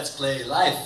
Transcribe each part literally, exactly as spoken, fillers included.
Let's Play live.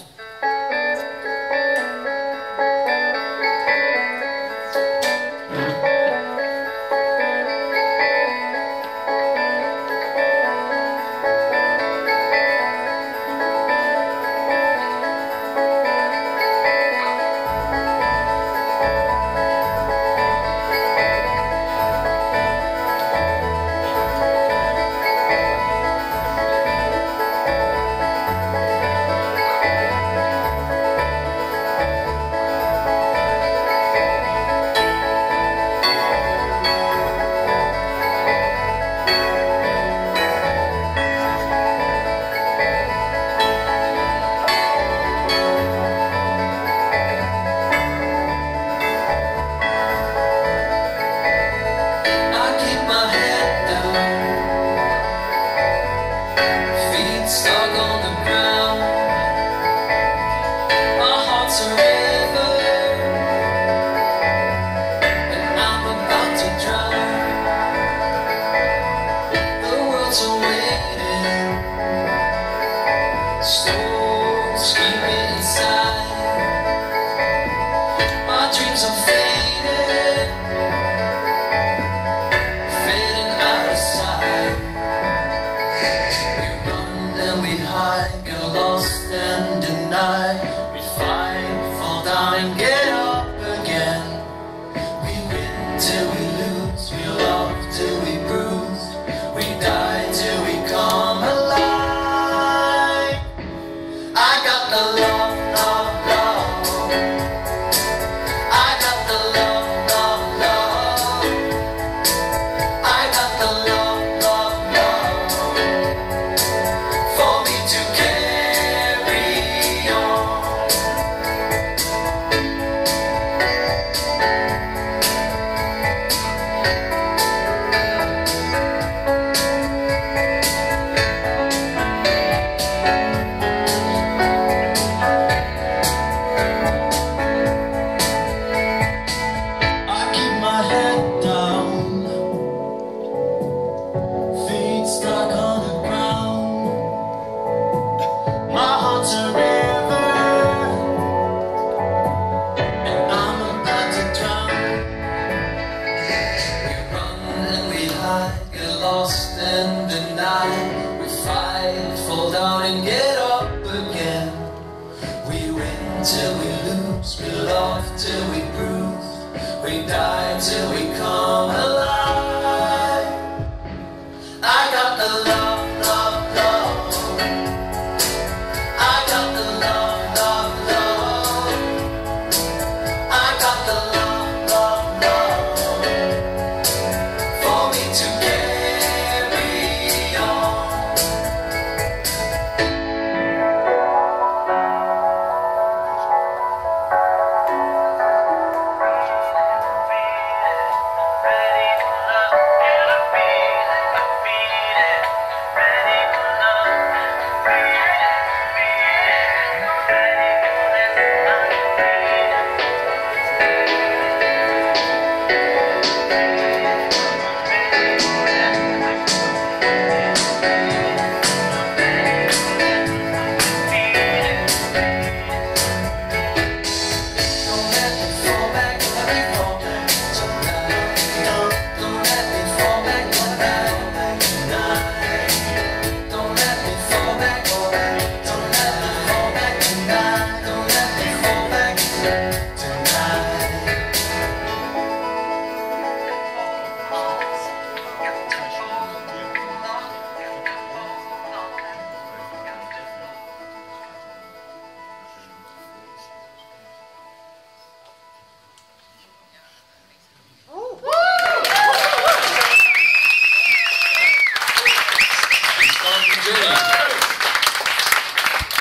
Stuck on the ground, my heart's a river, and I'm about to drown. The world's awaiting, storms keep me inside. My dreams are fading, fading out of sight. We hide, get lost and deny. We fight, fall down and get up again. We win till we lose, we love till we bruise. We die till we come alive. I got the love, love, love. I got the love, love, love. I got the love, love, love. For me to carry on. I keep my head down, feet stuck on the ground. My heart's a river, and I'm about to drown. We run and we hide, get lost and deny. We fight, fall down and get up again. We win till we lose, we love till we bruise. We die till we come alive. I got the love.